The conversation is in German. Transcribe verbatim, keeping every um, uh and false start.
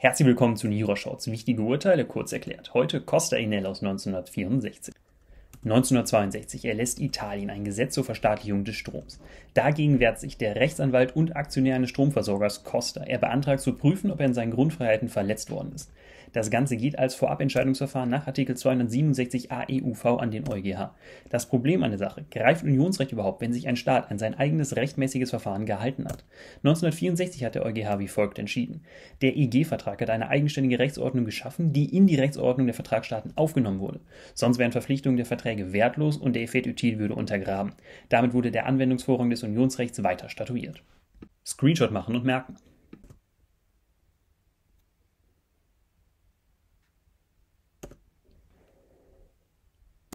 Herzlich willkommen zu den Jura-Shorts. Wichtige Urteile kurz erklärt. Heute Costa Enel aus neunzehnhundertvierundsechzig. neunzehnhundertzweiundsechzig erlässt Italien ein Gesetz zur Verstaatlichung des Stroms. Dagegen wehrt sich der Rechtsanwalt und Aktionär eines Stromversorgers Costa. Er beantragt zu prüfen, ob er in seinen Grundfreiheiten verletzt worden ist. Das Ganze geht als Vorabentscheidungsverfahren nach Artikel zweihundertsiebenundsechzig a E U V an den EuGH. Das Problem an der Sache: Greift Unionsrecht überhaupt, wenn sich ein Staat an sein eigenes rechtmäßiges Verfahren gehalten hat? neunzehnhundertvierundsechzig hat der EuGH wie folgt entschieden: Der E G-Vertrag hat eine eigenständige Rechtsordnung geschaffen, die in die Rechtsordnung der Vertragsstaaten aufgenommen wurde. Sonst wären Verpflichtungen der Verträge wertlos und der Effet utile würde untergraben. Damit wurde der Anwendungsvorrang des Unionsrechts weiter statuiert. Screenshot machen und merken.